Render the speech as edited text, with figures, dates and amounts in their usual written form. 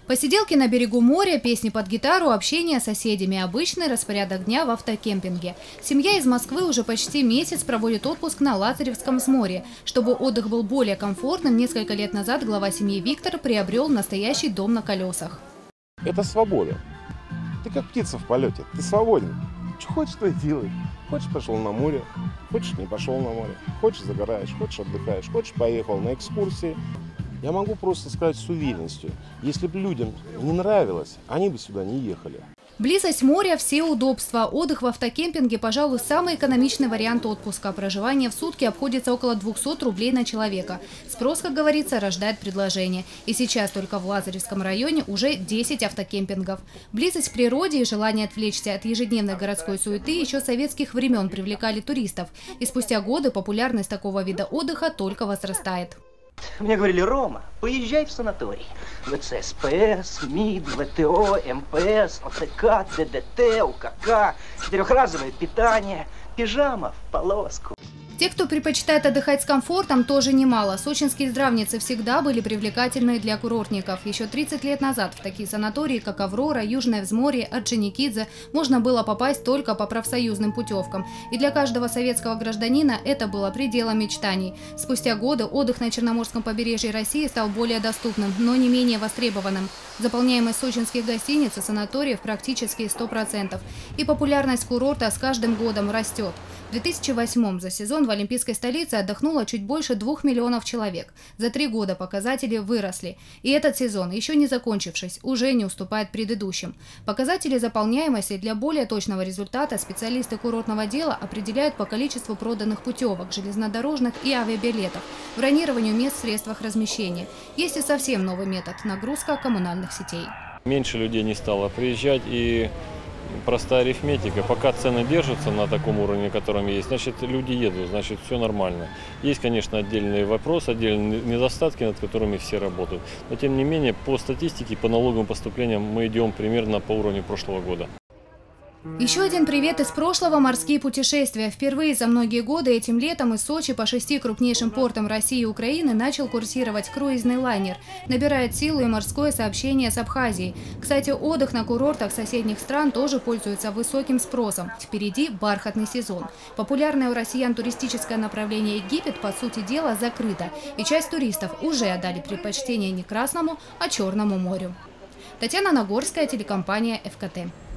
Посиделки на берегу моря, песни под гитару, общение с соседями – обычный распорядок дня в автокемпинге. Семья из Москвы уже почти месяц проводит отпуск на Лазаревском взморье. Чтобы отдых был более комфортным, несколько лет назад глава семьи Виктор приобрел настоящий дом на колесах. Это свобода. Ты как птица в полете, ты свободен. Что хочешь, то и делай. Хочешь, пошел на море, хочешь, не пошел на море. Хочешь, загораешь, хочешь, отдыхаешь, хочешь, поехал на экскурсии. Я могу просто сказать с уверенностью, если бы людям не нравилось, они бы сюда не ехали. Близость моря, все удобства. Отдых в автокемпинге, пожалуй, самый экономичный вариант отпуска. Проживание в сутки обходится около 200 рублей на человека. Спрос, как говорится, рождает предложение. И сейчас только в Лазаревском районе уже 10 автокемпингов. Близость к природе и желание отвлечься от ежедневной городской суеты еще с советских времен привлекали туристов. И спустя годы популярность такого вида отдыха только возрастает. Мне говорили: Рома, поезжай в санаторий. ВЦСПС, МИД, ВТО, МПС, ОТК, ДДТ, УКК, четырехразовое питание, пижама в полоску. Те, кто предпочитает отдыхать с комфортом, тоже немало. Сочинские здравницы всегда были привлекательны для курортников. Еще 30 лет назад в такие санатории, как Аврора, Южное взморье, Орджоникидзе, можно было попасть только по профсоюзным путевкам. И для каждого советского гражданина это было пределом мечтаний. Спустя годы отдых на Черноморском побережье России стал более доступным, но не менее востребованным. Заполняемость сочинских гостиниц и санаториев практически 100%. И популярность курорта с каждым годом растет. В 2008-м за сезон в Олимпийской столице отдохнуло чуть больше 2 миллионов человек. За 3 года показатели выросли. И этот сезон, еще не закончившись, уже не уступает предыдущим. Показатели заполняемости для более точного результата специалисты курортного дела определяют по количеству проданных путевок, железнодорожных и авиабилетов, бронированию мест в средствах размещения. Есть и совсем новый метод – нагрузка коммунальных сетей. Меньше людей не стало приезжать, и простая арифметика. Пока цены держатся на таком уровне, котором есть, значит, люди едут, значит, все нормально. Есть, конечно, отдельный вопрос, отдельные недостатки, над которыми все работают. Но, тем не менее, по статистике, по налоговым поступлениям мы идем примерно по уровню прошлого года. Еще один привет из прошлого – морские путешествия. Впервые за многие годы этим летом из Сочи по 6 крупнейшим портам России и Украины начал курсировать круизный лайнер. Набирает силу и морское сообщение с Абхазией. Кстати, отдых на курортах соседних стран тоже пользуется высоким спросом. Впереди бархатный сезон. Популярное у россиян туристическое направление Египет, по сути дела, закрыто. И часть туристов уже отдали предпочтение не Красному, а Черному морю. Татьяна Нагорская, телекомпания ФКТ.